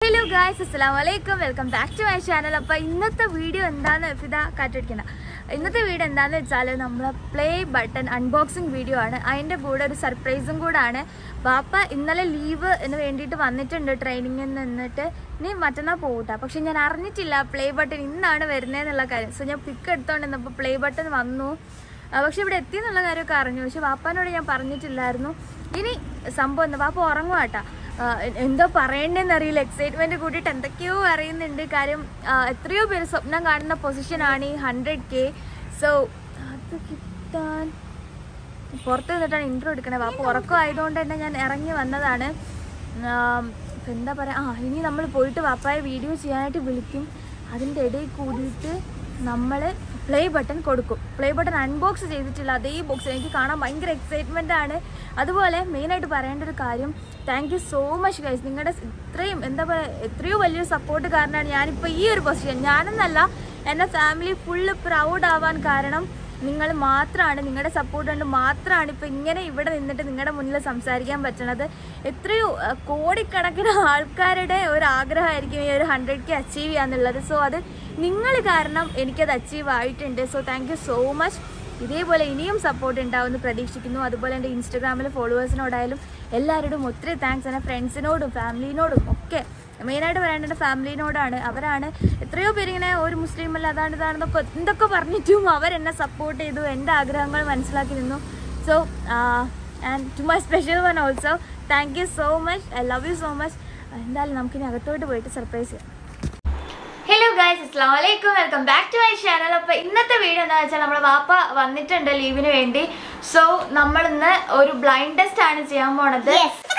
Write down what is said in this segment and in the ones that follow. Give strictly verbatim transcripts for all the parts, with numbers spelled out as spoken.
Hello guys, assalamualaikum. Welcome back to my channel. അപ്പോൾ ഇന്നത്തെ video എന്താണ് ഫിദ കാറ്റടിക്കണ്ട. ഇന്നത്തെ വീഡിയോ എന്താണെന്ന് വെച്ചാൽ നമ്മളെ പ്ലേ ബട്ടൺ അൺബോക്സിങ് വീഡിയോ ആണ്. അതിൻ്റെ കൂടെ ഒരു സർപ്രൈസും കൂടാണ്. പാപ്പ ഇന്നലെ ലീവ് എന്ന് വേണ്ടിയിട്ട് വന്നിട്ടുണ്ട് ട്രെയിനിങ്ങിൽ നിന്നിട്ട്. ഇനി മറ്റന്നാൾ പോകട്ടെ. പക്ഷെ ഞാൻ അറിഞ്ഞിട്ടില്ല പ്ലേ ബട്ടൺ ഇന്നാണ് വരുന്നതെന്നുള്ള കാര്യം. സോ ഞാൻ പിക്ക് എടുത്തോണ്ടിരുന്നപ്പോൾ പ്ലേ ബട്ടൺ വന്നു. പക്ഷെ ഇവിടെ എത്തിയെന്നുള്ള കാര്യമൊക്കെ അറിഞ്ഞു. പക്ഷെ പാപ്പാനോട് ഞാൻ പറഞ്ഞിട്ടില്ലായിരുന്നു. ഇനി സംഭവം എന്താ, പാപ്പ ഉറങ്ങുവാട്ടാ. എന്താ പറയണ്ടെന്നറിയില്ല, എക്സൈറ്റ്മെൻറ്റ് കൂട്ടിയിട്ട് എന്തൊക്കെയോ അറിയുന്നുണ്ട്. കാര്യം എത്രയോ പേര് സ്വപ്നം കാണുന്ന പൊസിഷനാണ് ഈ ഹൺഡ്രഡ് കെ. സോ അത് കിട്ടാൻ പുറത്ത് നിന്നിട്ടാണ് ഇൻട്രോ എടുക്കണത്. അപ്പോൾ ഉറക്കം ആയതുകൊണ്ട് തന്നെ ഞാൻ ഇറങ്ങി വന്നതാണ്. ഇപ്പം എന്താ പറയുക, ആ ഇനി നമ്മൾ പോയിട്ട് പാപ്പായെ വീഡിയോ ചെയ്യാനായിട്ട് വിളിക്കും. അതിൻ്റെ ഇടയിൽ കൂടിയിട്ട് നമ്മൾ പ്ലേ ബട്ടൺ കൊടുക്കും. പ്ലേ ബട്ടൺ അൺബോക്സ് ചെയ്തിട്ടില്ല അതേ ബോക്സ്. എനിക്ക് കാണാൻ ഭയങ്കര എക്സൈറ്റ്മെൻ്റ് ആണ്. അതുപോലെ മെയിനായിട്ട് പറയേണ്ട ഒരു കാര്യം, thank you so much guys. നിങ്ങളുടെ ഇത്രയും എന്താ പറയുക, എത്രയോ വലിയൊരു സപ്പോർട്ട് കാരണമാണ് ഞാനിപ്പോൾ ഈ ഒരു പൊസിഷൻ. ഞാനെന്നല്ല, എൻ്റെ ഫാമിലി ഫുള്ള് പ്രൗഡ് ആവാൻ കാരണം നിങ്ങൾ മാത്രമാണ്. നിങ്ങളുടെ സപ്പോർട്ട് കൊണ്ട് മാത്രമാണ് ഇപ്പോൾ ഇങ്ങനെ ഇവിടെ നിന്നിട്ട് നിങ്ങളുടെ മുന്നിൽ സംസാരിക്കാൻ പറ്റണത്. എത്രയോ കോടിക്കണക്കിന് ആൾക്കാരുടെ ഒരു ആഗ്രഹമായിരിക്കും ഈ ഒരു ഹൺഡ്രഡ് കെ അച്ചീവ് ചെയ്യാന്നുള്ളത്. സോ അത് നിങ്ങൾ കാരണം എനിക്കത് അച്ചീവ് ആയിട്ടുണ്ട്. So thank you so much. ഇതേപോലെ ഇനിയും സപ്പോർട്ട് ഉണ്ടാവുമെന്ന് പ്രതീക്ഷിക്കുന്നു. അതുപോലെ എൻ്റെ ഇൻസ്റ്റഗ്രാമിലെ ഫോളോവേഴ്സിനോടായാലും എല്ലാവരോടും ഒത്തിരി താങ്ക്സ്. എൻ്റെ ഫ്രണ്ട്സിനോടും ഫാമിലിനോടും ഒക്കെ. മെയിനായിട്ട് പറയേണ്ടത് ഫാമിലിനോടാണ്. അവരാണ് എത്രയോ പേരിങ്ങനെ ഒരു മുസ്ലിം അല്ല അതാണ് ഇതാണെന്നൊക്കെ എന്തൊക്കെ പറഞ്ഞിട്ടും അവരെന്നെ സപ്പോർട്ട് ചെയ്തു, എൻ്റെ ആഗ്രഹങ്ങൾ മനസ്സിലാക്കി നിന്നു. So and to my special one also thank you so much. I love you so much. എന്തായാലും നമുക്കിനി അകത്തോട്ട് പോയിട്ട് സർപ്രൈസ് ചെയ്യാം. ഹലോ ഗൈസ്, അസ്സലാമു അലൈക്കും. Welcome back to my channel. അപ്പോൾ ഇന്നത്തെ വീഡിയോ എന്താണെന്ന് വെച്ചാൽ നമ്മുടെ വാപ്പ വന്നിട്ടുണ്ട് ലീവിന് വേണ്ടി. സോ നമ്മളിന്ന് ഒരു ബ്ലൈൻഡ് ടെസ്റ്റ് ആണ് ചെയ്യാൻ പോണത്.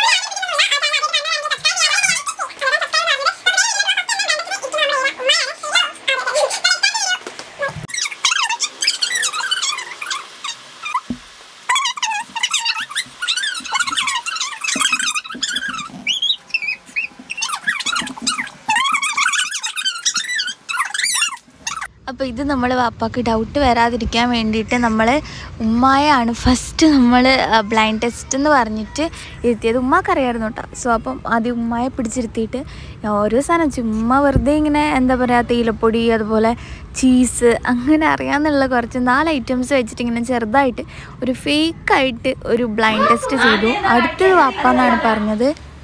അപ്പോൾ ഇത് നമ്മൾ വാപ്പാക്ക് ഡൗട്ട് വരാതിരിക്കാൻ വേണ്ടിയിട്ട് നമ്മൾ ഉമ്മായാണ് ഫസ്റ്റ് നമ്മൾ ബ്ലൈൻഡ് ടെസ്റ്റ് എന്ന് പറഞ്ഞിട്ട് ഇരുത്തിയത്. ഉമ്മാക്കറിയായിരുന്നു കേട്ടോ. സോ അപ്പം ആദ്യം ഉമ്മായെ പിടിച്ചിരുത്തിയിട്ട് ഓരോ സാധനം ചുമ്മാ വെറുതെ ഇങ്ങനെ എന്താ പറയുക, തേയിലപ്പൊടി അതുപോലെ ചീസ് അങ്ങനെ അറിയാമെന്നുള്ള കുറച്ച് നാല് ഐറ്റംസ് വെച്ചിട്ട് ഇങ്ങനെ ചെറുതായിട്ട് ഒരു ഫേക്കായിട്ട് ഒരു ബ്ലൈൻഡ് ടെസ്റ്റ് ചെയ്തു. അടുത്തത് വാപ്പ എന്നാണ് പറഞ്ഞത്.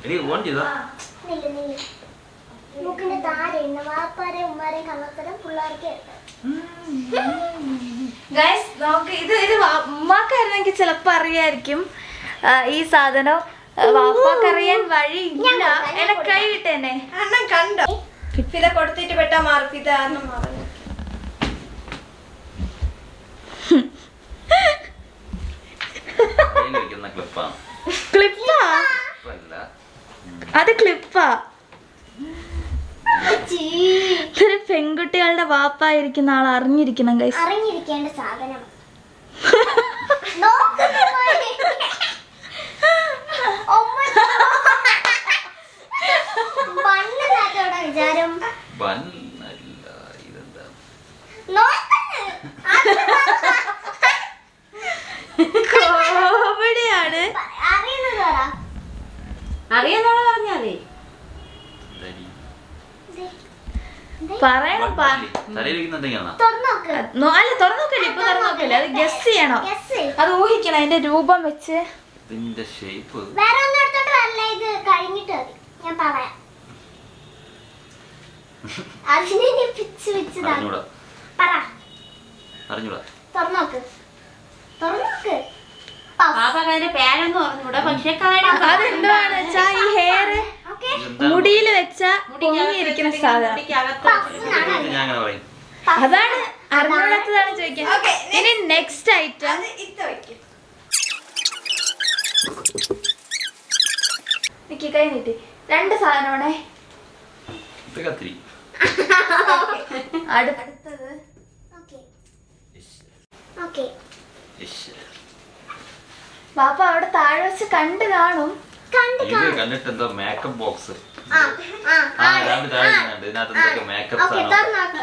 ഗൈസ് നമുക്ക് ഇത് ഇത് ഉമ്മാക്കായിരുന്നെങ്കിൽ ചിലപ്പോൾ അറിയായിരിക്കും ഈ സാധനം. വാപ്പാക്കറിയാൻ വഴി ഇല്ല. എന്നെ കൈ വിട്ടേനെ അണ്ണൻ കണ്ടോ? ഫിത കൊടുത്തിട്ട് പെട്ടാ മാറി. ഫിത ക്ലിപ്പാ, അത് ക്ലിപ്പാ. ഒരു പെൺകുട്ടികളുടെ വാപ്പായിരിക്കുന്ന ആൾ അറിഞ്ഞിരിക്കണം ഗൈസ്. അറിഞ്ഞിരിക്കേണ്ട സാധനം. വിചാരം കോമഡിയാണ്. അറിയുന്നോളെ പറഞ്ഞാലേ പറയണം. അല്ല തുറന്നോക്കല്ലേ, ഇപ്പൊ തുറന്നോക്കല്ലേ, അത് ഗസ് ചെയ്യണം, അത് ഊഹിക്കണം അതിന്റെ രൂപം വെച്ച്. വേറെ ഒന്നും എടുത്തോണ്ട് വരല്ല, ഇത് കഴിഞ്ഞിട്ട് ഞാൻ പറയാം. അതിനെ പിച്ച് വെച്ചതാണ്. പറ, തുറന്നോക്ക് തുറന്നോക്ക്. അതിന്റെ പേരൊന്നും പറഞ്ഞൂടാ. പക്ഷെ അതെന്താണെന്ന് വെച്ചാ ഈ ഹെയർ മുടിയിൽ വെച്ച പൊങ്ങിയിരിക്കുന്ന സാധനം. അതാണ് അറിഞ്ഞൂടാത്തതാണ് ചോദിക്കാൻ. ഇനി നെക്സ്റ്റ് ഐറ്റം നിക്കി കൈ നീട്ടി. രണ്ട് സാധനമാണേ. അടുത്തത് പാപ്പ അവിടെ താഴെ വെച്ച് കണ്ട് കാണും. മേക്കപ്പ് ബോക്സ്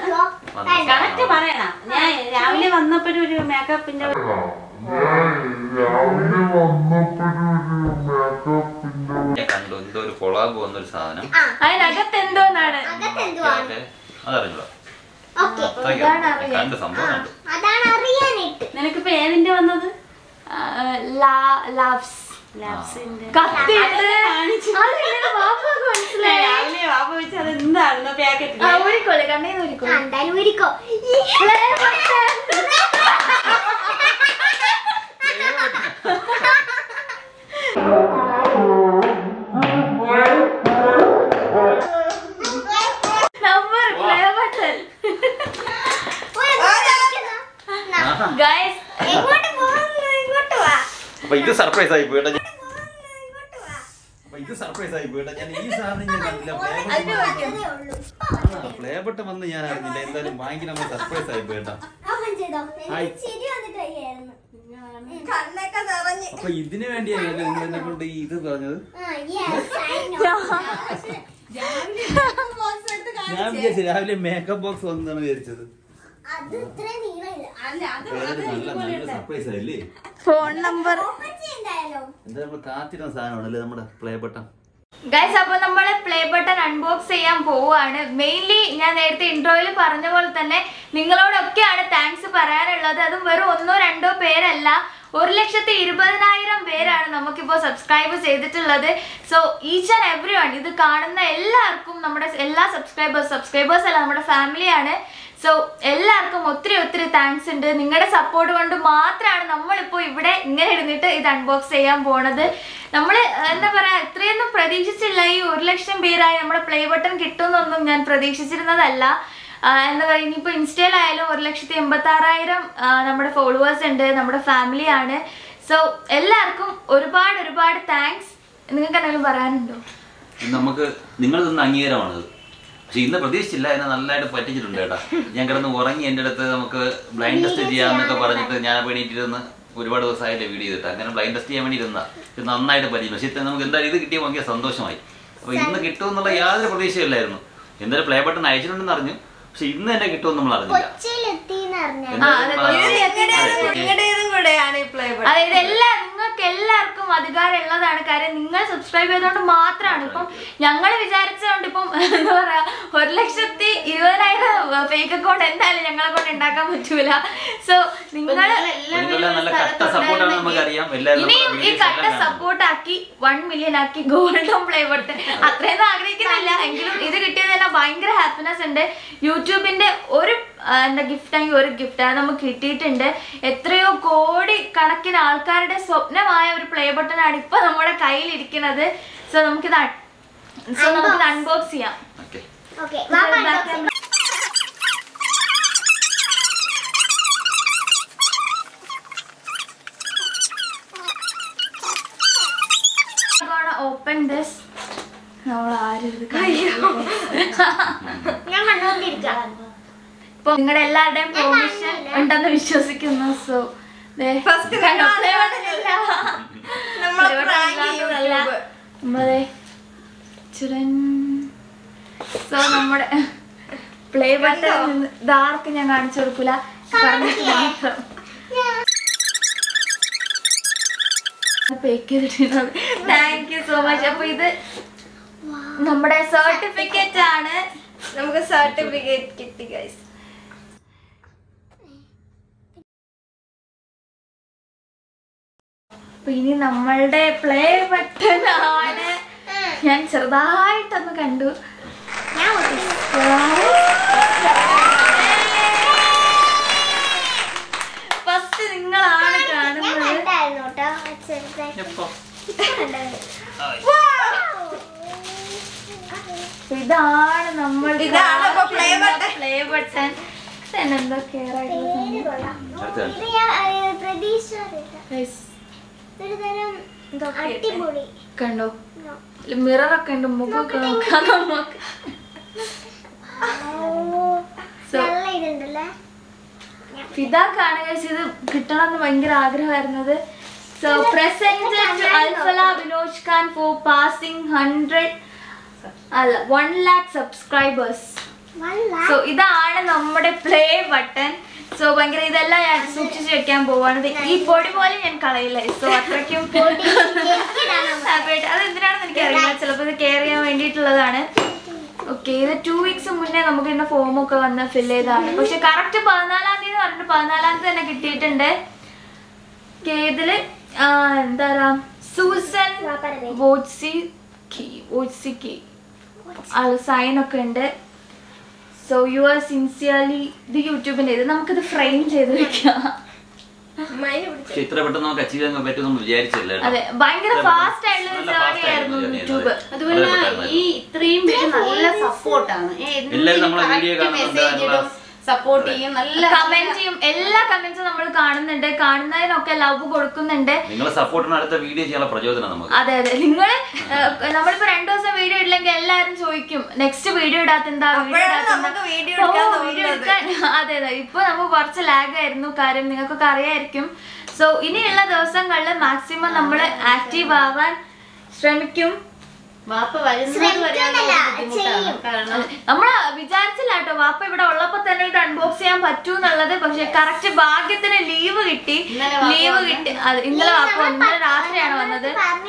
രാവിലെ വന്നപ്പോഴും ഒരു മേക്കപ്പിന്റെ കണ്ടു എന്തോ ഒരു കൊളാബ് വന്നൊരു സാധനം അതിനകത്ത് എന്തോന്നാണ് അതറിഞ്ഞോ കണ്ട് സംഭവം കണ്ടു. നിനക്കിപ്പോ ഏതിന്റെ വന്നത്? ലാബ്സ് അപ്പൊ ഇത് സർപ്രൈസ് ആയി പോയിട്ടാ. ഇത് സർപ്രൈസ് ആയി പോയിട്ടാ. ഞാൻ ഈ സാധനം ഞാൻ കണ്ടില്ല. പ്ലേ ബട്ടൺ വന്ന് ഞാൻ അറിഞ്ഞില്ല. എന്തായാലും ഭയങ്കര നമ്മൾ സർപ്രൈസ് ആയി പോയിട്ടാ. അപ്പൊ ഇതിനു വേണ്ടിയല്ലേ നിങ്ങൾ എന്നെ കൊണ്ട് ഇത് പറഞ്ഞത്? ഞാൻ വിചാരിച്ചു രാവിലെ മേക്കപ്പ് ബോക്സ് വന്നാണ് വിചാരിച്ചത്. ഫോൺ നമ്പർ എന്താ നമ്മൾ കാത്തിരുന്ന സാധനമാണല്ലേ നമ്മുടെ പ്ലേ ബട്ടൺ. ഗൈസ്, അപ്പൊ നമ്മള് പ്ലേ ബട്ടൺ അൺബോക്സ് ചെയ്യാൻ പോവാണ്. മെയിൻലി ഞാൻ നേരത്തെ ഇൻട്രോയിൽ പറഞ്ഞ പോലെ തന്നെ നിങ്ങളോടൊക്കെയാണ് താങ്ക്സ് പറയാനുള്ളത്. അതും വെറും ഒന്നോ രണ്ടോ പേരല്ല, ഒരു ലക്ഷത്തി ഇരുപതിനായിരം പേരാണ് നമുക്കിപ്പോൾ സബ്സ്ക്രൈബ് ചെയ്തിട്ടുള്ളത്. So each and every one, ഇത് കാണുന്ന എല്ലാവർക്കും, നമ്മുടെ എല്ലാ സബ്സ്ക്രൈബേഴ്സ് സബ്സ്ക്രൈബേഴ്സ് അല്ല, നമ്മുടെ ഫാമിലിയാണ്. സോ എല്ലാവർക്കും ഒത്തിരി ഒത്തിരി താങ്ക്സ് ഉണ്ട്. നിങ്ങളുടെ സപ്പോർട്ട് കൊണ്ട് മാത്രമാണ് നമ്മളിപ്പോൾ ഇവിടെ ഇങ്ങനെ ഇരുന്നിട്ട് ഇത് അൺബോക്സ് ചെയ്യാൻ പോണത്. നമ്മൾ എന്താ പറയാ, ഇത്രയൊന്നും പ്രതീക്ഷിച്ചില്ല. ഈ ഒരു ലക്ഷം പേരായി നമ്മുടെ പ്ലേ ബട്ടൺ കിട്ടുമെന്നൊന്നും ഞാൻ പ്രതീക്ഷിച്ചിരുന്നതല്ല. എന്താ പറയുക, ഇനിയിപ്പോൾ ഇൻസ്റ്റയിലായാലും ഒരു ലക്ഷത്തി എൺപത്തി ആറായിരം നമ്മുടെ ഫോളോവേഴ്സ് ഉണ്ട്, നമ്മുടെ ഫാമിലിയാണ്. സോ എല്ലാവർക്കും ഒരുപാട് ഒരുപാട് താങ്ക്സ്. നിങ്ങൾക്ക് എന്തെങ്കിലും പറയാനുണ്ടോ? നമുക്ക് നിങ്ങൾ തന്ന അംഗീകാരമാണത്. പക്ഷെ ഇന്ന് പ്രതീക്ഷിച്ചില്ല, എന്നെ നല്ലതായിട്ട് പറ്റിച്ചിട്ടുണ്ട് കേട്ടാ. ഞാൻ കിടന്ന് ഉറങ്ങി എൻ്റെ അടുത്ത് നമുക്ക് ബ്ലൈൻഡ് ടെസ്റ്റ് ചെയ്യാമെന്നൊക്കെ പറഞ്ഞിട്ട് ഞാൻ വേണ്ടിയിട്ടിരുന്ന് ഒരുപാട് ദിവസമായിട്ട് വീഡിയോ ചെയ്തിട്ട് അങ്ങനെ ബ്ലൈൻഡ് ടെസ്റ്റ് ചെയ്യാൻ വേണ്ടി ഇരുന്ന നന്നായിട്ട് പറ്റിച്ചു. പക്ഷേ നമുക്ക് എന്തായാലും ഇത് കിട്ടിയ ഭയങ്കര സന്തോഷമായി. അപ്പോൾ ഇന്ന് കിട്ടുമെന്നുള്ള യാതൊരു പ്രതീക്ഷയില്ലായിരുന്നു. എന്തായാലും പ്ലേ ബട്ടൺ അയച്ചിട്ടുണ്ടെന്ന് അറിഞ്ഞു, പക്ഷെ ഇന്ന് തന്നെ കിട്ടുമെന്ന് നമ്മൾ അറിഞ്ഞില്ല. അതായത് എല്ലാ നിങ്ങൾക്ക് എല്ലാവർക്കും അധികാരം ഉള്ളതാണ്. കാര്യം നിങ്ങൾ സബ്സ്ക്രൈബ് ചെയ്തോണ്ട് മാത്രമാണ്. ഇപ്പം ഞങ്ങൾ വിചാരിച്ചതുകൊണ്ട് ഇപ്പം എന്താ പറയാ, ഒരു ലക്ഷത്തി ഇരുപതിനായിരം ഫേക്ക് അക്കൗണ്ട് എന്തായാലും ഞങ്ങളെ കൊണ്ട് ഉണ്ടാക്കാൻ പറ്റൂല. സോ നിങ്ങൾ ഇനിയും ഈ കട്ട സപ്പോർട്ട് ആക്കി വൺ മില്യൺ ആക്കി ഗോൾഡൻ പ്ലേ ബട്ടൺ അത്രയൊന്നും ആഗ്രഹിക്കുന്നില്ല. എങ്കിലും ഇത് കിട്ടിയത് തന്നെ ഭയങ്കര ഹാപ്പിനെസ് ഉണ്ട്. യൂട്യൂബിന്റെ ഒരു എന്താ ഗിഫ്റ്റ് ആണെങ്കിൽ ഒരു ഗിഫ്റ്റ് അത് നമുക്ക് കിട്ടിയിട്ടുണ്ട്. എത്രയോ കോടി കണക്കിന് ആൾക്കാരുടെ സ്വപ്നമായ ഒരു പ്ലേ ബട്ടൺ ആണ് ഇപ്പൊ നമ്മുടെ കയ്യിലിരിക്കുന്നത്. സോ നമുക്കിത് സോ നമുക്കിത് അൺബോക്സ് ചെയ്യാം. Open this. നമ്മൾ ആരും ഇപ്പൊ നിങ്ങളുടെ എല്ലാവരുടെയും പെർമിഷൻ ഉണ്ടെന്ന് വിശ്വസിക്കുന്നു. സോ നമ്മളെ സോ നമ്മുടെ പ്ലേ ബട്ടൺ ഇതാർക്ക് ഞാൻ കാണിച്ചു കൊടുക്കൂല, പറഞ്ഞിട്ട് മാത്രം പേക്ക് ചെയ്തിട്ടുള്ളത്. Thank you so much. അപ്പൊ ഇത് നമ്മുടെ സർട്ടിഫിക്കറ്റ് ആണ്. നമുക്ക് സർട്ടിഫിക്കറ്റ് കിട്ടി ഗൈസ്. അപ്പൊ ഇനി നമ്മളുടെ പ്ലേ ബട്ടൺ ആണ്. ഞാൻ ചെറുതായിട്ടൊന്ന് കണ്ടു. ഫസ്റ്റ് നിങ്ങളാണ് കാണുന്നത്. ഇതാണ് നമ്മളുടെ പ്ലേ ബട്ടൺ. എന്തോ കെയർ ആയിട്ടുള്ള കണ്ടോ, മിററൊക്കെ ഉണ്ട്, മുഖമൊക്കെ നോക്കാം നമുക്ക്. ഫിദാക്കാണ് ഇത് കിട്ടണമെന്ന് ഭയങ്കര ആഗ്രഹമായിരുന്നത്. So presented to Alfala Vinod Khan for passing hundred അല്ല വൺ ലാക്ക് സബ്സ്ക്രൈബേഴ്സ്. സോ ഇതാണ് നമ്മുടെ പ്ലേ ബട്ടൺ. സോ ഭയങ്കര ഇതെല്ലാം ഞാൻ സൂക്ഷിച്ച് വെക്കാൻ പോവാണ്. ഈ പൊടി പോലെ ഞാൻ കളയില്ല. സോ അത്രയ്ക്കും അത് എന്തിനാണെന്ന് എനിക്കറിയില്ല. ചിലപ്പോൾ ഇത് കെയർ ചെയ്യാൻ വേണ്ടിയിട്ടുള്ളതാണ്. ഓക്കെ, ഇത് ടു വീക്സ് മുന്നേ നമുക്ക് ഇന്ന ഫോമൊക്കെ വന്ന് ഫില്ല് ചെയ്താണ്. പക്ഷെ കറക്റ്റ് പതിനാലാം തീയതി പറഞ്ഞിട്ട് പതിനാലാം തീയതി തന്നെ കിട്ടിയിട്ടുണ്ട്. ഇതില് എന്താ പറയാ സൂസൻ സൈൻ ഒക്കെ ഉണ്ട്. സോ യു ആർ സിൻസിയർലി ഇത് യൂട്യൂബിന്റെ ഇത് നമുക്കിത് ഫ്രെയിം ചെയ്ത് വെക്കാം. ഇത്ര പെട്ടെന്ന് നമുക്ക് അച്ചീവ് ചെയ്യാൻ പറ്റുമെന്ന് വിചാരിച്ചില്ല. അതെ, ഭയങ്കര ഫാസ്റ്റ് ആയിട്ടുള്ള ആയിരുന്നു യൂട്യൂബ്. അതുപോലെ ഈ ഇത്രയും പേര് നല്ല സപ്പോർട്ടാണ്. എല്ലാവരും നമ്മളെ വീഡിയോ കാണുന്നുണ്ട്, സപ്പോർട്ട് ചെയ്യും, നല്ല കമന്റ് ചെയ്യും. എല്ലാ കമന്റ്സും നമ്മൾ കാണുന്നുണ്ട്. കാണുന്നതിനൊക്കെ ലവ് കൊടുക്കുന്നുണ്ട്. നിങ്ങളെ സപ്പോർട്ടിന് അടുത്ത വീഡിയോ ചെയ്യാനുള്ള പ്രചോദനം നമുക്ക്. അതെ അതെ, നിങ്ങള് നമ്മളിപ്പോ രണ്ടു ദിവസം വീഡിയോ ഇല്ലെങ്കിൽ എല്ലാരും ചോദിക്കും നെക്സ്റ്റ് വീഡിയോ ഇടാത്ത എന്താ വീഡിയോ എടുക്കാൻ. അതെ അതെ, ഇപ്പൊ നമുക്ക് കുറച്ച് ലാഗ് ആയിരുന്നു. കാര്യം നിങ്ങൾക്കൊക്കെ അറിയായിരിക്കും. സോ ഇനിയുള്ള ദിവസങ്ങളിൽ മാക്സിമം നമ്മൾ ആക്റ്റീവ് ആവാൻ ശ്രമിക്കും. വാപ്പ വരുന്നത് നമ്മള് വിചാരിച്ചില്ല കേട്ടോ വാപ്പ ഇവിടെ ഉള്ളപ്പോ തന്നെ ഇത് അൺബോക്സ് ചെയ്യാൻ പറ്റൂന്നുള്ളത്. പക്ഷെ കറക്റ്റ് ഭാഗ്യത്തിന് ലീവ് കിട്ടി. ലീവ് കിട്ടി ഇന്നലെ വാപ്പ ഇന്നലെ രാത്രിയാണ് വന്നത്.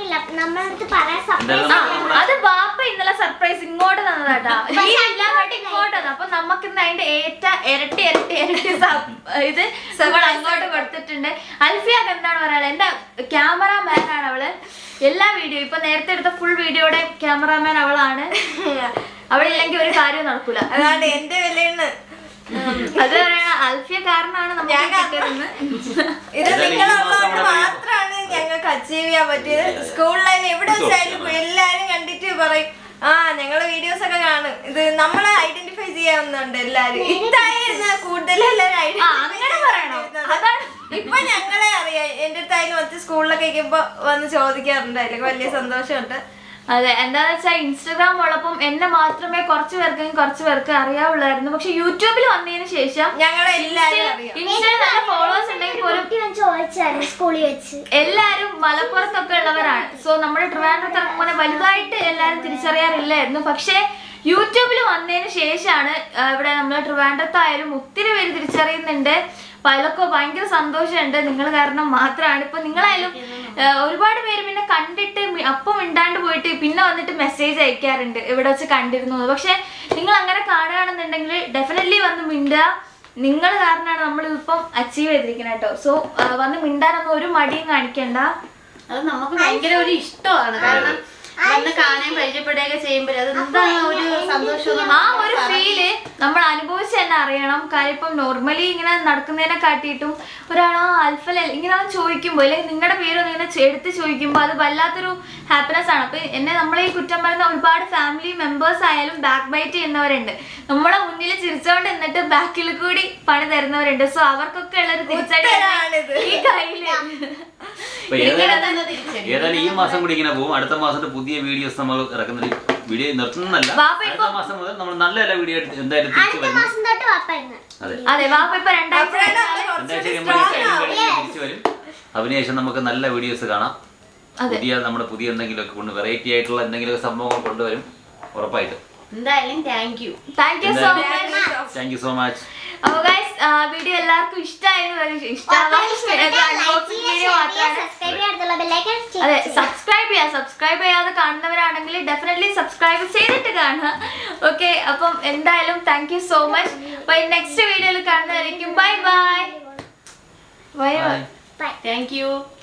അത് വാപ്പ ഇന്നലെ സർപ്രൈസ് ഇങ്ങോട്ട് തന്നതാട്ടാ. ലീവ് ഇല്ലാതെ ഇങ്ങോട്ട് തന്നു. അപ്പൊ നമുക്ക് ഇന്ന് അതിന്റെ ഏറ്റ ഇരട്ടി ഇരട്ടി ഇരട്ടി ഇത് അങ്ങോട്ട് കൊടുത്തിട്ടുണ്ട്. അൽഫിയാക്ക് എന്താണ് പറയാ, എന്റെ ക്യാമറാമാൻ ആണ് അവള്. എല്ലാ വീഡിയോ ഇപ്പൊ നേരത്തെ എടുത്ത ഫുൾ വീഡിയോയുടെ ക്യാമറാമാൻ അവളാണ്. അവളില്ലെങ്കിൽ ഒരു കാര്യം നടക്കൂല. അതാണ് എന്റെ വിലയെന്ന്. അത് പറയണ അൽഫിയ കാരണമാണ് നമ്മൾ ഇത് നിങ്ങളുള്ളതുകൊണ്ട് മാത്രമാണ് ഞങ്ങൾക്ക് അച്ചീവ് ചെയ്യാൻ പറ്റിയത്. സ്കൂളിലായാലും എവിടെ വെച്ചായാലും എല്ലാരും കണ്ടിട്ട് പറയും ആ ഞങ്ങളെ വീഡിയോസ് ഒക്കെ കാണും. ഇത് നമ്മളെ ഐഡന്റിഫൈ ചെയ്യാവുന്നുണ്ട് എല്ലാരും. ഇതായിരുന്നു കൂടുതൽ എല്ലാരും അങ്ങനെ പറയണോ? അതാണ് ഇപ്പൊ ഞങ്ങളെ അറിയാം. എന്റെ അടുത്തായാലും മറ്റു സ്കൂളിലൊക്കെ ഇരിക്കുമ്പോ വന്ന് ചോദിക്കാറുണ്ട്. അതിലൊക്കെ വലിയ സന്തോഷമുണ്ട്. അതെ, എന്താന്ന് വെച്ചാൽ ഇൻസ്റ്റഗ്രാം ഉള്ളപ്പം എന്നെ മാത്രമേ കുറച്ച് പേർക്ക് കുറച്ച് പേർക്ക് അറിയാവുള്ളായിരുന്നു. പക്ഷെ യൂട്യൂബിൽ വന്നതിന് ശേഷം ഞങ്ങളെ എല്ലാരും ഇൻസ്റ്റയിൽ നല്ല ഫോളോവേഴ്സ് ഉണ്ടെങ്കിൽ പോലും സ്കൂളിൽ വെച്ച് എല്ലാരും മലപ്പുറത്തൊക്കെ ഉള്ളവരാണ്. സോ നമ്മുടെ ട്രിവാൻഡ്രത്ത് ഇറങ്ങുമ്പോൾ വലുതായിട്ട് എല്ലാരും തിരിച്ചറിയാറില്ലായിരുന്നു. പക്ഷെ യൂട്യൂബിൽ വന്നതിന് ശേഷമാണ് ഇവിടെ നമ്മൾ ട്രിവാൻഡ്രത്തായാലും ഒത്തിരി പേര് തിരിച്ചറിയുന്നുണ്ട്. അപ്പൊ അതിലൊക്കെ ഭയങ്കര സന്തോഷമുണ്ട്. നിങ്ങൾ കാരണം മാത്രമാണ്. ഇപ്പൊ നിങ്ങളായാലും ഒരുപാട് പേര് പിന്നെ കണ്ടിട്ട് അപ്പം മിണ്ടാണ്ട് പോയിട്ട് പിന്നെ വന്നിട്ട് മെസ്സേജ് അയക്കാറുണ്ട് ഇവിടെ വെച്ച് കണ്ടിരുന്നു. പക്ഷെ നിങ്ങൾ അങ്ങനെ കാണുകയാണെന്നുണ്ടെങ്കിൽ ഡെഫിനറ്റ്ലി വന്ന് മിണ്ടുക. നിങ്ങൾ കാരണമാണ് നമ്മൾ ഇപ്പം അച്ചീവ് ചെയ്തിരിക്കുന്നത് കേട്ടോ. സോ വന്ന് മിണ്ടാനൊന്നും ഒരു മടിയും കാണിക്കണ്ട. അത് നമുക്ക് ഭയങ്കര ഒരു ഇഷ്ടമാണ്. കാരണം വന്ന് കാണാൻ പരിചയപ്പെടുകയൊക്കെ ചെയ്യുമ്പോൾ അത് എന്താണ് ഒരു സന്തോഷം. ആ ഒരു ഫീല് നമ്മൾ അനുഭവിച്ച് തന്നെ അറിയണം. കാര്യം ഇപ്പം നോർമലി ഇങ്ങനെ നടക്കുന്നതിനെ കാട്ടിയിട്ടും ഒരാൾ ആ അൽഫല ഇങ്ങനെ ചോദിക്കുമ്പോൾ അല്ലെങ്കിൽ നിങ്ങളുടെ പേരൊന്നും ഇങ്ങനെ എടുത്ത് ചോദിക്കുമ്പോൾ അത് വല്ലാത്തൊരു ഹാപ്പിനെസ് ആണ്. അപ്പൊ എന്നെ നമ്മളെ ഈ കുറ്റം പറയുന്ന ഒരുപാട് ഫാമിലി മെമ്പേഴ്സ് ആയാലും ബാക്ക് ബൈറ്റ് ചെയ്യുന്നവരുണ്ട്. നമ്മുടെ മുന്നിൽ ചിരിച്ചോണ്ട് എന്നിട്ട് ബാക്കിൽ കൂടി പണി തരുന്നവരുണ്ട്. സോ അവർക്കൊക്കെ ഉള്ളൊരു തിരിച്ചടിയാണ് ഈ കയ്യില്. ഏതായാലും ഈ മാസം കൂടി ഇങ്ങനെ പോകും. അടുത്ത മാസത്തെ പുതിയ വീഡിയോസ് നമ്മൾ ഇറക്കുന്ന വീഡിയോ നിർത്തുന്നതല്ല. അടുത്ത മാസം മുതൽ നമ്മൾ നല്ല നല്ല വീഡിയോ എന്തായാലും തിരിച്ചു വരും. അതെ, വാപ്പ ഇപ്പൊ രണ്ടാഴ്ച തിരിച്ചു വരും. അതിനുശേഷം നമുക്ക് നല്ല വീഡിയോസ് കാണാം. പുതിയ നമ്മുടെ പുതിയ എന്തെങ്കിലുമൊക്കെ കൊണ്ട് വെറൈറ്റി ആയിട്ടുള്ള എന്തെങ്കിലും സംഭവങ്ങൾ കൊണ്ടുവരും ഉറപ്പായിട്ടും. എന്തായാലും thank you thank you so much thank you so much. അപ്പൊ ഗൈസ് വീഡിയോ എല്ലാവർക്കും ഇഷ്ടമായിരുന്നു. അതെ, സബ്സ്ക്രൈബ് ചെയ്യാം. സബ്സ്ക്രൈബ് ചെയ്യാതെ കാണുന്നവരാണെങ്കിൽ ഡെഫിനറ്റ്ലി സബ്സ്ക്രൈബ് ചെയ്തിട്ട് കാണുക. ഓക്കെ, അപ്പം എന്തായാലും താങ്ക് യു സോ മച്ച്. അപ്പൊ നെക്സ്റ്റ് വീഡിയോയിൽ കാണുന്നതായിരിക്കും. Bye bye. Bye bye. Thank U.